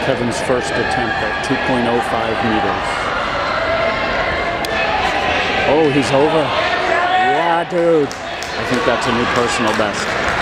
Kevin's first attempt at 2.05 meters. Oh, he's over. Yeah, dude. I think that's a new personal best.